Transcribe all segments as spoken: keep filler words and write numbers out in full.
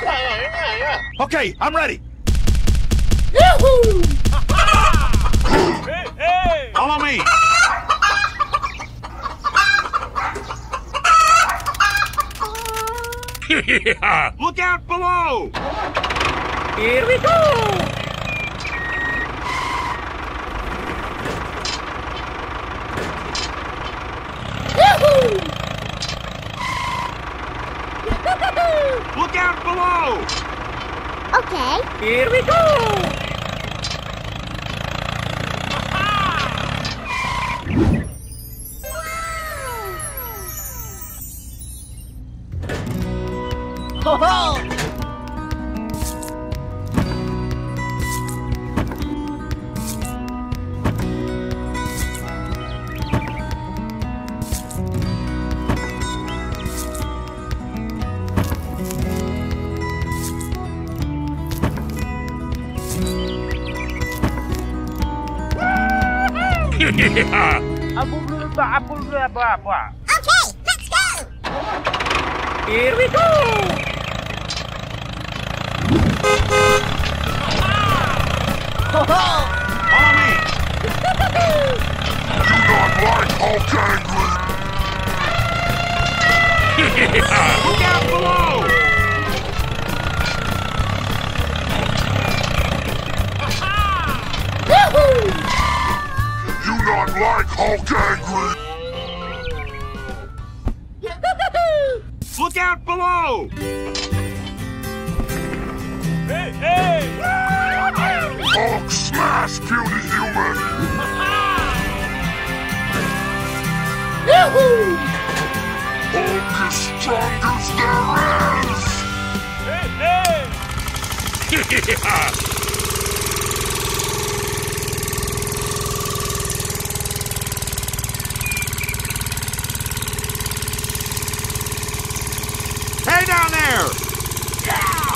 yeah, yeah, yeah. Okay, I'm ready. Yahoo! Hey, hey! Follow me. Look out below! Here we go! Yahoo! Look out below! Okay. Here we go! Ho ho! Okay, let's go! Here we go! Ho ho! Follow me! Do not like Hulk Angry! Look out below! Yahoo! Do not like Hulk Angry! Look out below! Hey, hey! Hulk smash, puny human! Yahoo! Hulk is strong as there is! Hey, hey! Hey down there! Yeah!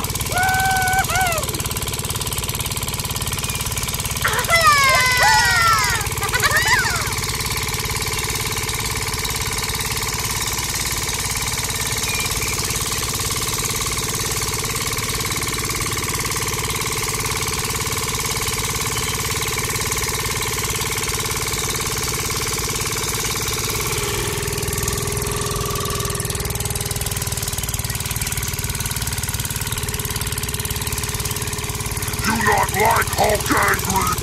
Like Hulk Angry!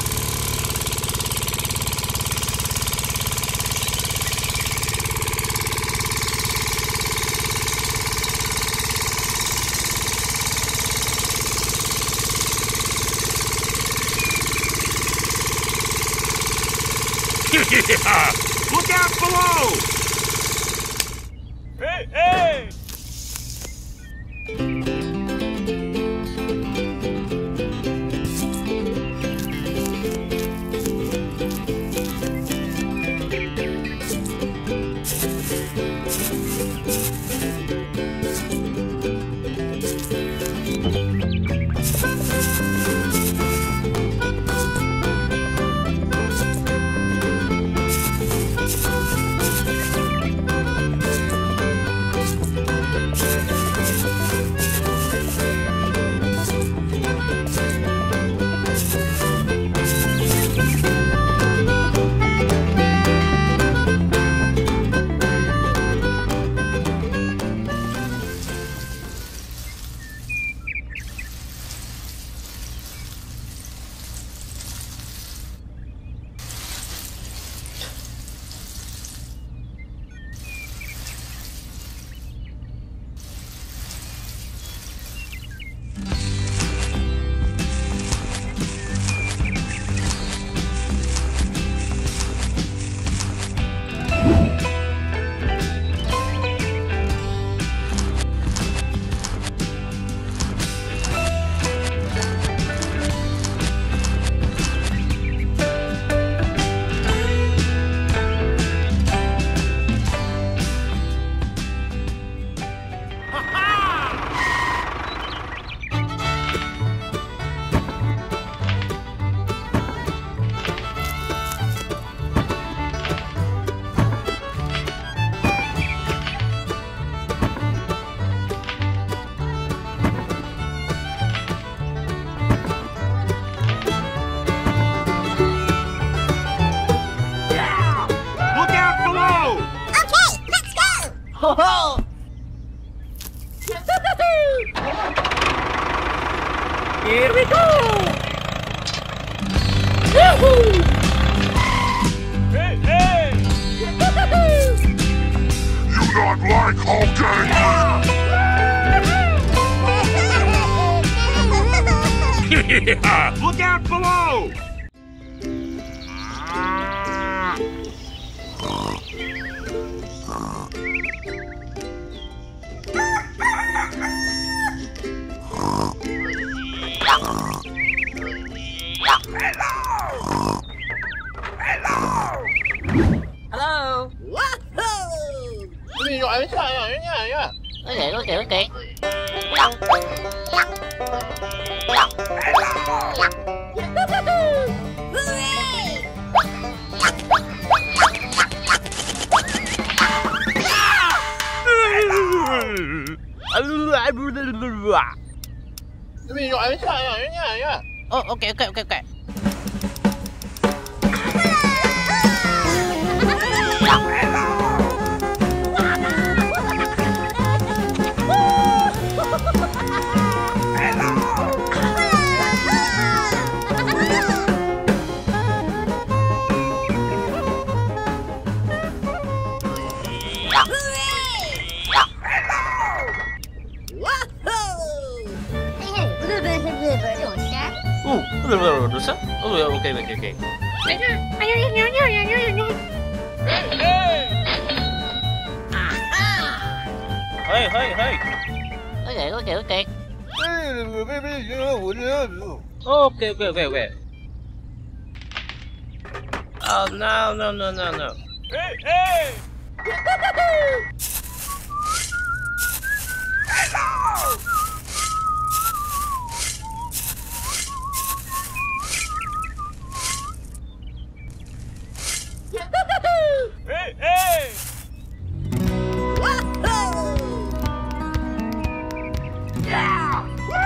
Look out below! Hey, hey! Ho ho! Here we go! Yahoo! Hey, hey! You not like Hulk Angry? Look out below! Hello! Wahoo! Okay, okay, okay. Oh, okay, okay, okay, okay. Oh, okay, okay, okay. Hey, hey! Hey, hey, hey. Okay, okay, okay. Okay, okay, okay, okay. Oh, no, no, no, no, no. Hey, hey! Hey, hey! Yeah!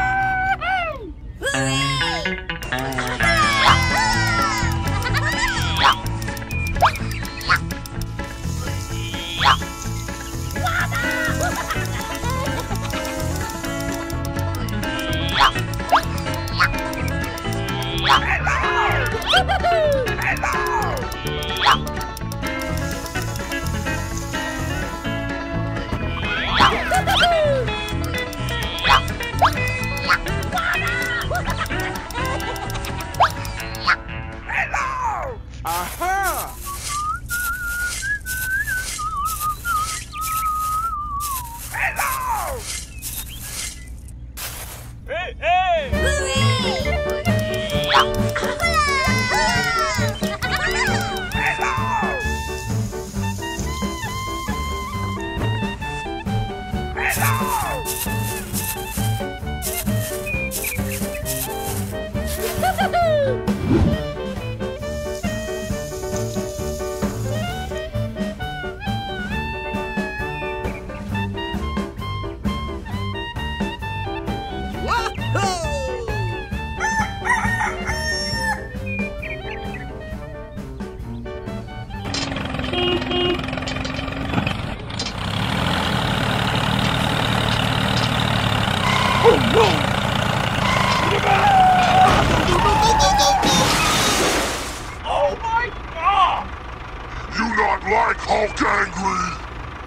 Oh my God! You not like Hulk Angry?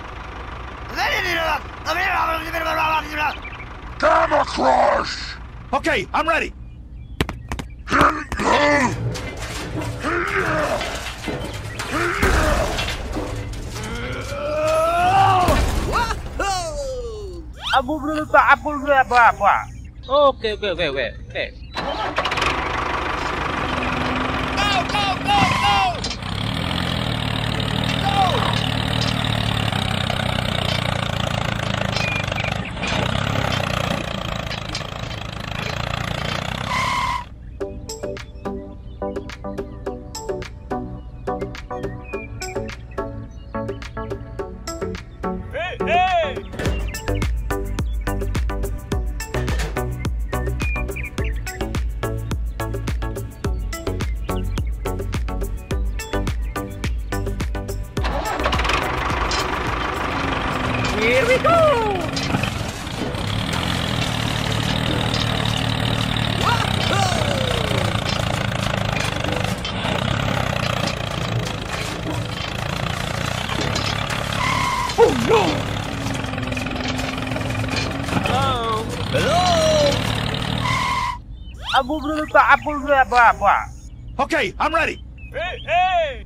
Gamma Crush! Okay, I'm ready. Abu berapa? Abu berapa? Apa? Okay, okay, okay, okay, okay. Go, go, go, go! Go! Hey, hey! Okay, I'm ready. Hey, hey!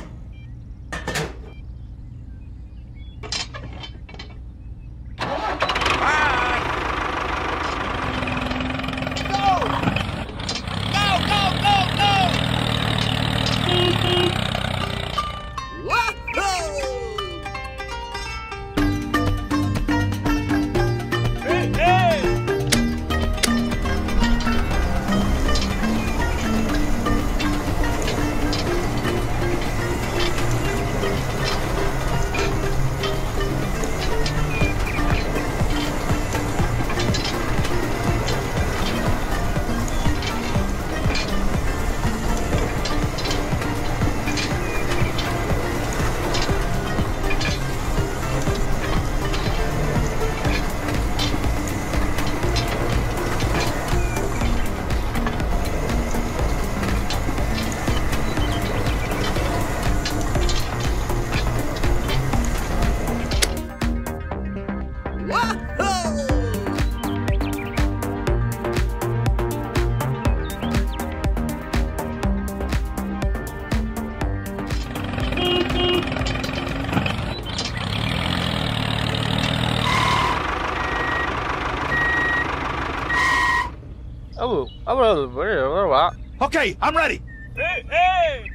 Oh, oh, Okay, I'm ready. Hey, hey!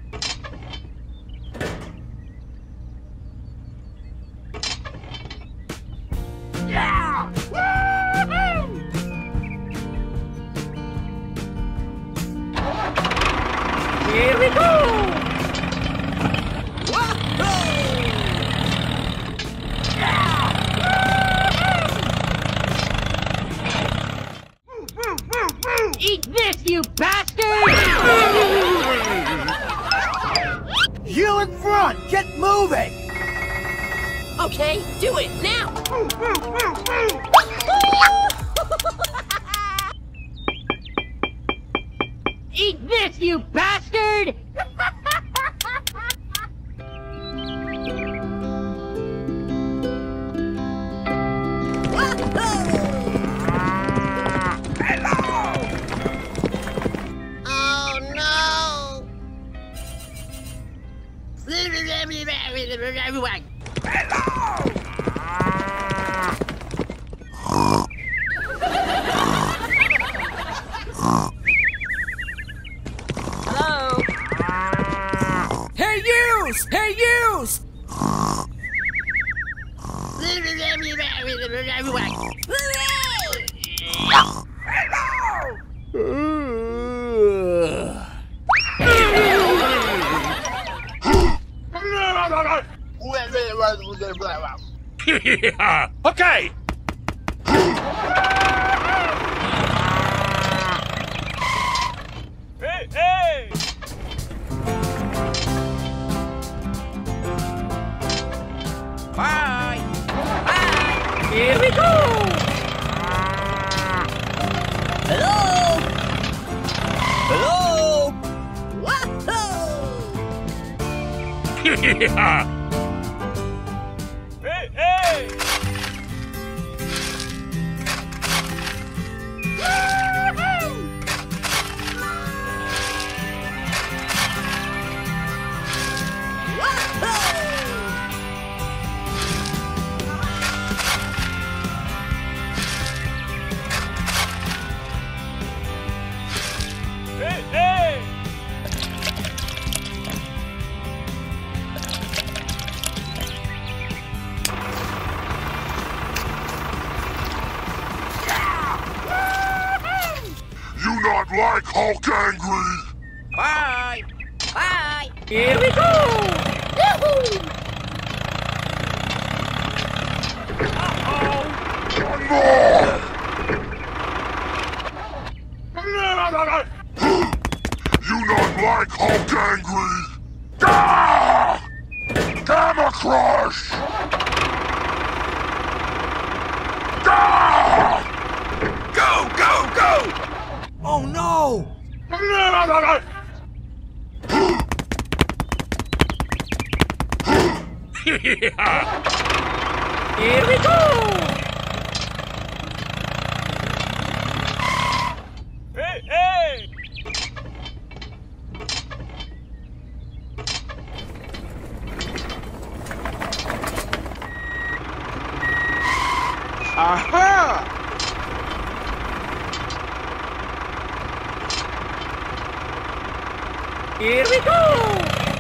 Yeah! Woo-hoo! Here we go! Eat this, you bastard! You in front! Get moving! Okay, do it now! Eat this, you bastard! Oh no! Hello? Hey, yous! Hey, yous! Okay! Hey, hey! Bye! Here we go! Hello! Hello! Yeah! Hey, hey! Hey, hey! You not like Hulk angry? Bye! Bye! Here we go! One more! You not like Hulk angry? Gah! Gamma Crush! Gah! Go, go, go! Oh no! Yeah! Here we go! Hey, hey! Aha! Here we go!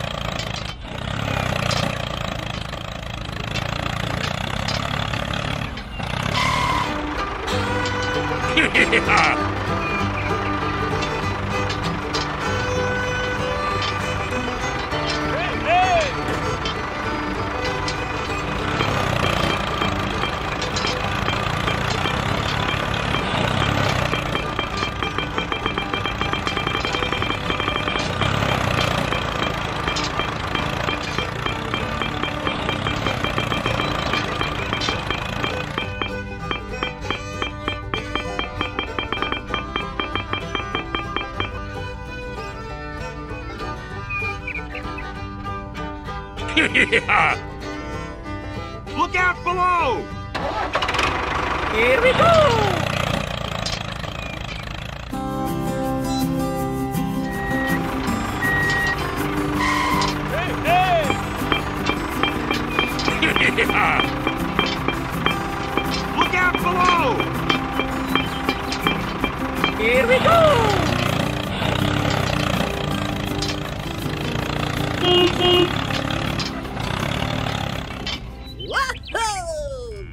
Look out below! Here we go! Look out below! Here we go! Wahoo!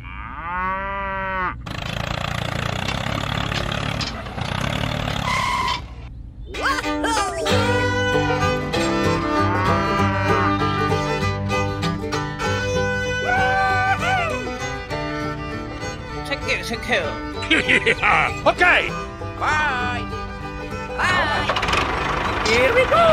Thank you, thank you. Okay! Bye! Bye! Here we go!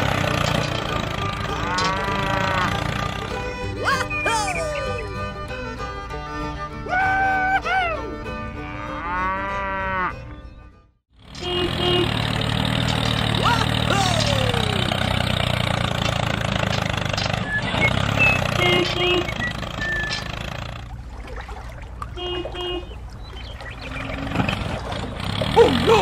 Oh no!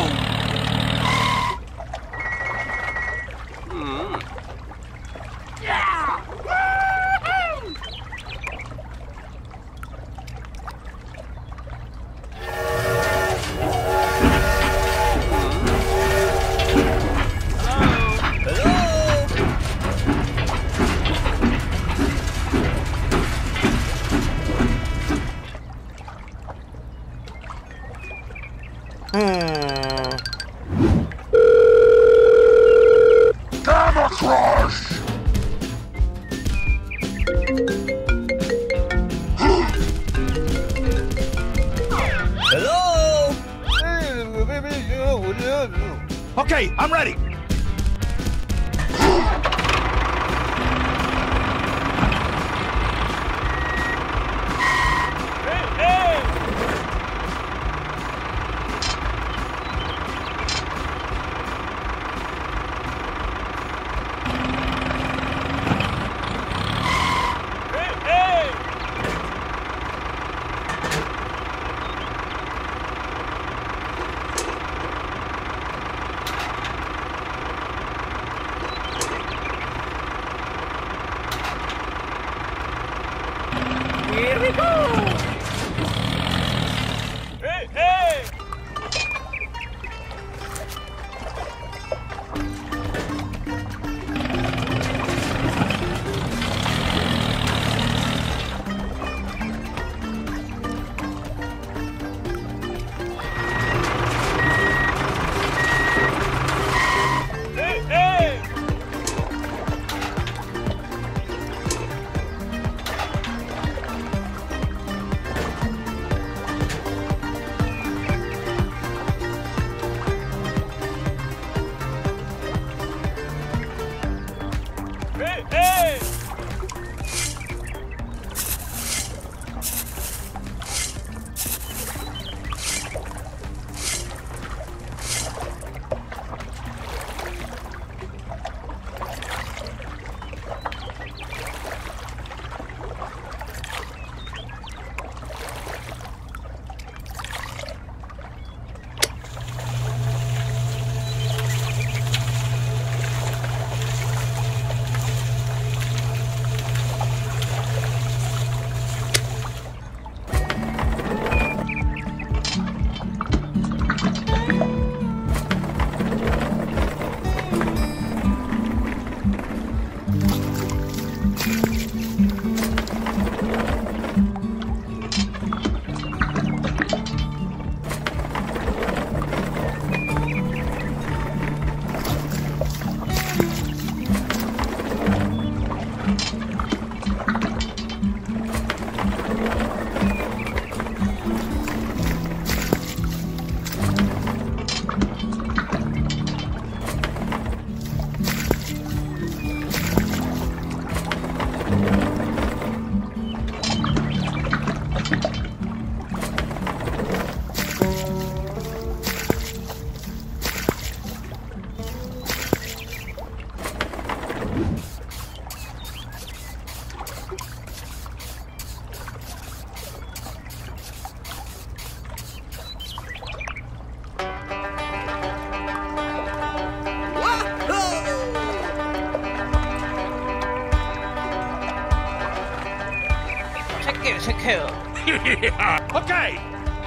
Gamma Crush! Hello? Okay, I'm ready! it's a kill. Okay.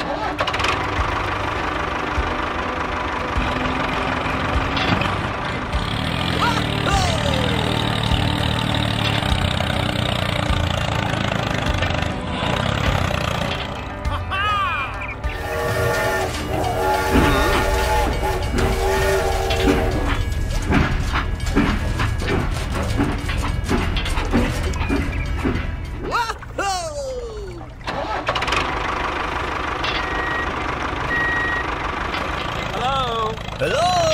Whoa! Hello? Hello!